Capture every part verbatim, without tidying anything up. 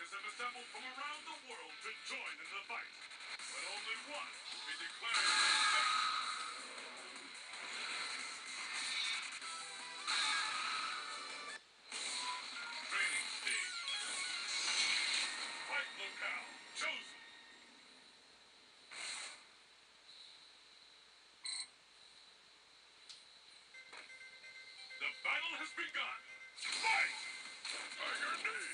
fighters have assembled from around the world to join in the fight. But only one will be declared victor. Training stage. Fight locale chosen. The battle has begun. Fight! Tiger knee!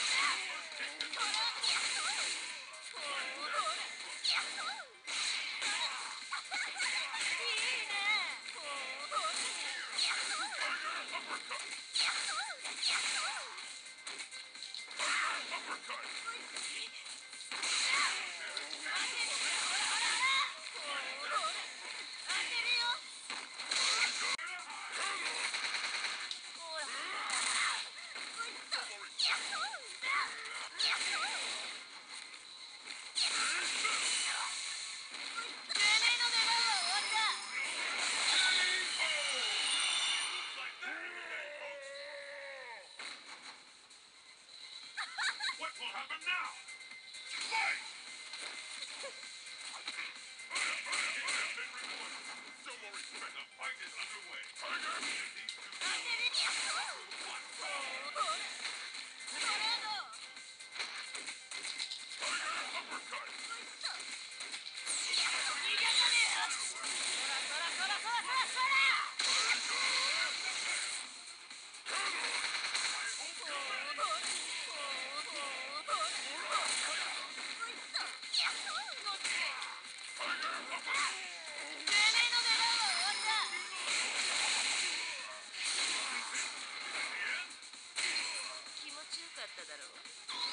What will happen now? Fight! Still more respect. The fight is underway. Tiger! These two one. Tiger uppercut! 気持ちよかっただろう。